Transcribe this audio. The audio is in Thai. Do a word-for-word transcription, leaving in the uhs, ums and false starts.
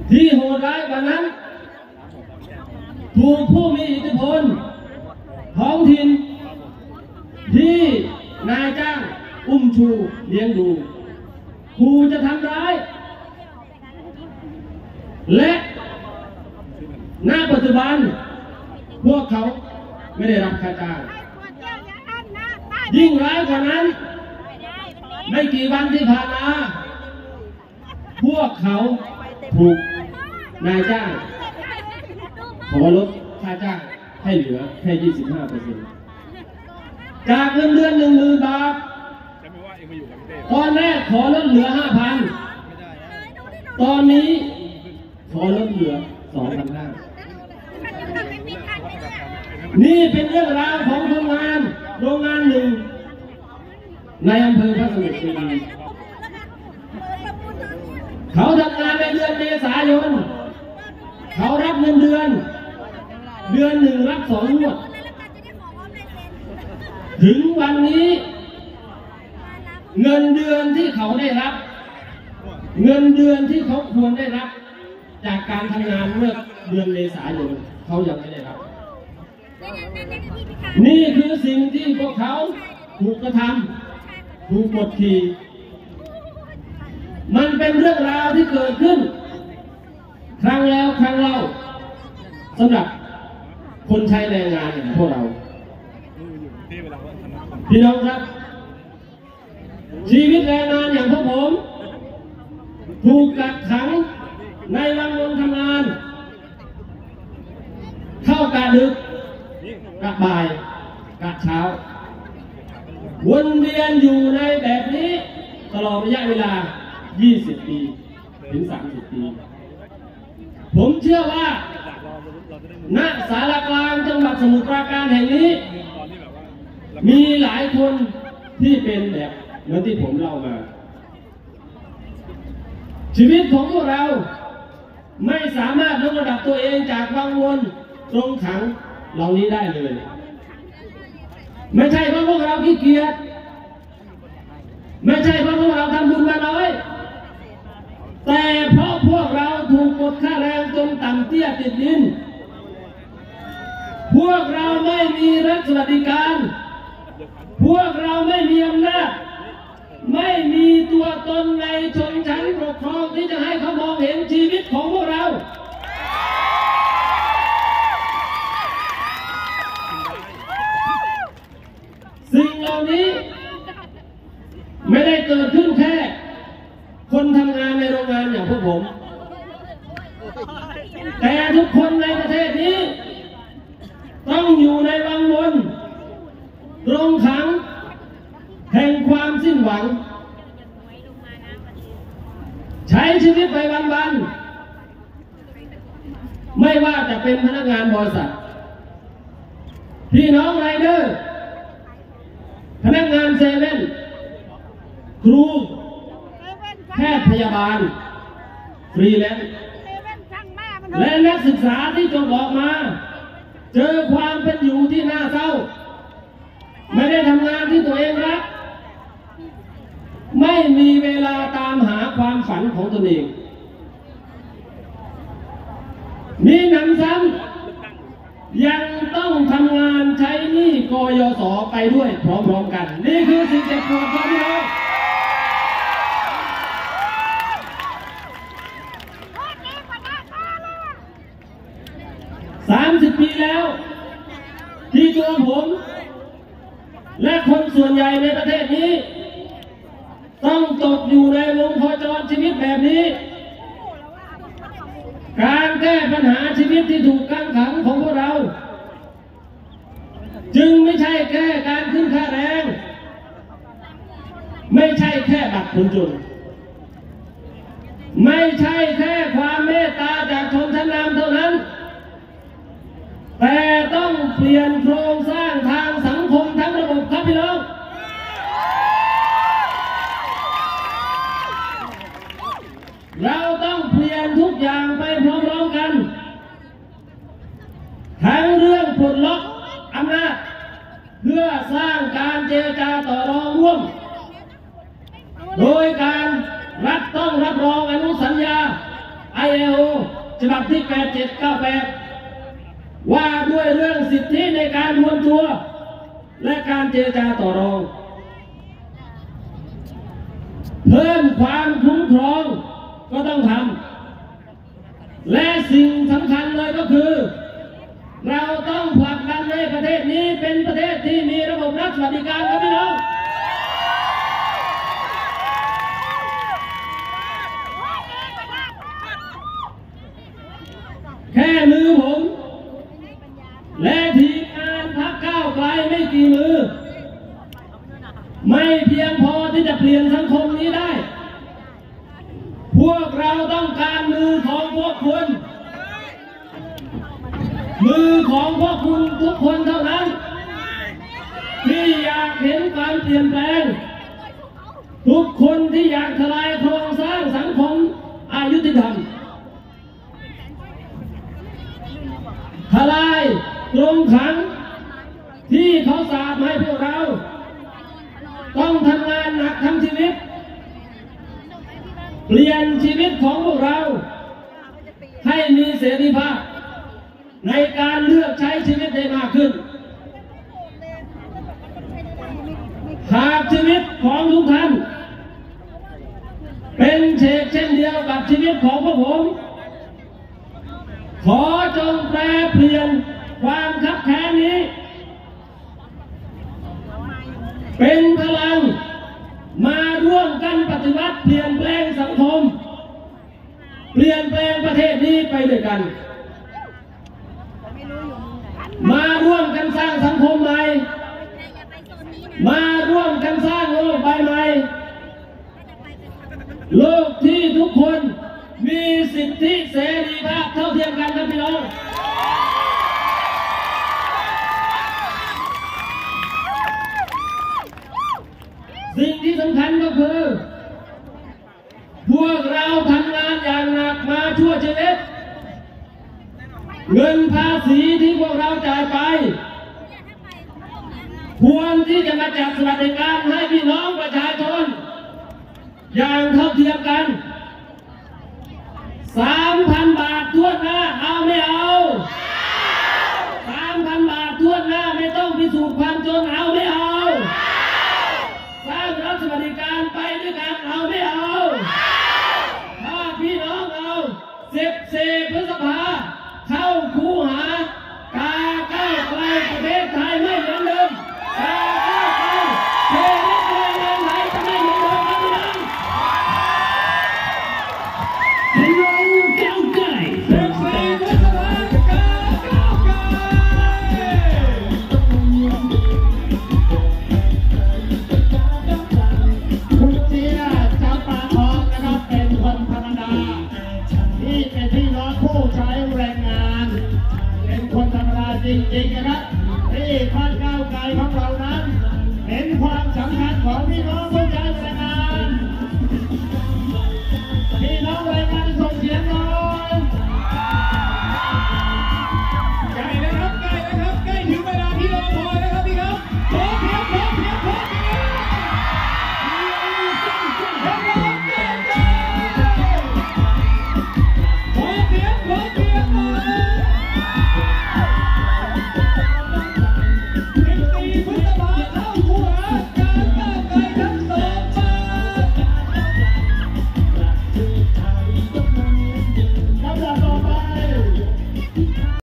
ที่โหดร้ายกว่านั้นถูกผู้มีอิทธิพลท้องถิ่นที่นายจ้างอุ้มชูเลี้ยงดูขู่จะทำร้ายและณปัจจุบันพวกเขาไม่ได้รับค่าจ้างยิ่งร้ายกว่านั้นไม่กี่วันที่ผ่านมาพวกเขาถูกนายจ้างขอลดค่าจ้างให้เหลือแค่ ยี่สิบห้าเปอร์เซ็นต์ จากเงินเดือน หนึ่งหมื่น บาทตอนแรกขอลดเหลือ ห้าพัน ตอนนี้ขอลดเหลือ สองพันห้าร้อย นี่เป็นเรื่องราวของโรงงานโรงงานหนึ่งในอำเภอพระสมุทรคีรีเขาทำงานในเดือนเมษายนเขารับเงินเดือนเดือนหนึ่งรับสองงวดถึงวันนี้เงินเดือนที่เขาได้รับเงินเดือนที่เขาควรได้รับจากการทำงานเมื่อเดือนเมษายนเขายังไม่ได้รับนี่คือสิ่งที่พวกเขาถูกกระทำถูกกดขี่มันเป็นเรื่องราวที่เกิดขึ้นครั้งแล้วครั้งเล่าสำหรับคนใช้แรงงานอย่างพวกเราพี่น้องครับชีวิตแรงงานอย่างพวกผมถูกกักขังในวังวนทำงานเข้ากะดึกกะบ่ายกะเช้าวนเวียนอยู่ในแบบนี้ตลอดระยะเวลายี่สิบปีถึงสามสิบปีผมเชื่อว่าณศาลากลางจังหวัดสมุทรปราการแห่งนี้มีหลายคนที่เป็นแบบเหมือนที่ผมเล่ามาชีวิตของพวกเราไม่สามารถยกระดับตัวเองจากวังวนตรงขังเหล่านี้ได้เลยไม่ใช่เพราะพวกเราขี้เกียจไม่ใช่เพราะพวกเราทำบุญมาน้อยแต่เพราะพวกเราถูกกดค่าแรงจนต่ำเตี้ยติดดินพวกเราไม่มีรัฐสวัสดิการพวกเราไม่มีอำนาจไม่มีตัวตนในชนชั้นปกครองที่จะให้เขามองเห็นชีวิตของพวกเราสิ่งเหล่านี้ไม่ได้เกิดขึ้นแค่คนทำงานในโรงงานอย่างพวกผมแต่ทุกคนในประเทศนี้ต้องอยู่ในวังวนตรงขังแห่งความสิ้นหวังใช้ชีวิตไปวันๆไม่ว่าจะเป็นพนักงานบริษัทพี่น้องไรเดอร์พนักงานเซเว่นครูแพทย์พยาบาลฟรีแลนซ์และนักศึกษาที่จบออกมาเจอความเป็นอยู่ที่น่าเศร้าไม่ได้ทำงานที่ตัวเองรักไม่มีเวลาตามหาความฝันของตนเองมีหนำซ้ำยังต้องทำงานใช้หนี้กยศไปด้วยพร้อมๆกันนี่คือสิ่งเจ็บปวดของพี่น้องสามสิบปีแล้วที่ตัวผมและคนส่วนใหญ่ในประเทศนี้ต้องตกอยู่ในวงโคจรชีวิตแบบนี้การแก้ปัญหาชีวิตที่ถูกกักขังของพวกเราจึงไม่ใช่แค่การขึ้นค่าแรงไม่ใช่แค่บัตรคนจนไม่ใช่แค่ความเมตตาจากชนชั้นนำเท่านั้นแต่ต้องเปลี่ยนโครงสร้างทางสังคมทั้งระบบครับพี่น้องเราต้องเปลี่ยนทุกอย่างไปพร้อมๆกันทั้งเรื่องปลดล็อกอำนาจเพื่อสร้างการเจรจาต่อรองร่วมโดยการรัฐต้องรับรองอนุสัญญา ไอ เอล โอฉบับที่แปดเจ็ดเก้าแปดว่าด้วยเรื่องสิทธิในการรวมตัวและการเจรจาต่อรองเพิ่มความคุ้มครองก็ต้องทำและสิ่งสำคัญเลยก็คือเราต้องผลักดันให้ประเทศนี้เป็นประเทศที่มีระบบรัฐสวัสดิการครับพี่น้องแค่มือผมและทีมงานพรรคก้าวไกลไม่กี่มือไม่เพียงพอที่จะเปลี่ยนสังคมนี้ได้พวกเราต้องการมือของพวกคุณมือของพวกคุณทุกคนเท่านั้นที่อยากเห็นการเปลี่ยนแปลงทุกคนที่อยากทลายโครงสร้างสังคมอายุติธรรมทลายกรงขังที่เขาสาปให้พวกเราต้องทำงานหนักทั้งชีวิตเปลี่ยนชีวิตของพวกเราให้มีเสรีภาพในการเลือกใช้ชีวิตได้มากขึ้นหากชีวิตของทุกท่านเป็นเช่นเช่นเดียวกับชีวิตของพวกผมขอจงแปลเปลี่ยนความคับแค้นนี้เป็นพลังมาร่วมกันปฏิวัติเปลี่ยนแปลงสังคมเปลี่ยนแปลงประเทศนี้ไปด้วยกันมาร่วมกันสร้างสังคมใหม่มาร่วมกันสร้างโลกใบใหม่โลกที่ทุกคนมีสิทธิเสรีภาพเท่าเทียมกันครับพี่น้องสิ่งที่สำคัญก็คือพวกเราทำงานอย่างหนักมาชั่วชีวิตเงินภาษีที่พวกเราจ่ายไปควรที่จะมาจัดสวัสดิการให้พี่น้องประชาชนอย่างเท่าเทียมกันสามพันบาททั่วหน้าเอาไม่เอาสามพันบาททั่วหน้าไม่ต้องพิสูจน์ความจนเอาไม่เอาสร้างรัฐสวัสดิการไปด้วยกันเอาไม่เอาถ้าพี่น้องเอาสิบสี่พฤษภาเข้าคูหากาก้าวไกลประเทศไทยไม่เหมือนเดิมกาก้าวไกลเทเลไทยแลนด์ไทยจะไม่เหมือนเดิมครับพี่น้องพี่น้องก้าวไกลสิบสี่พฤษภาก้าวไกลคุณเจียจำปาทองนะครับเป็นคนธรรมดาที่เป็นพี่น้องผู้ใช้แรงงานเป็นคนธรรมดาจริงๆนะครับที่พรรคก้าวไกลเขา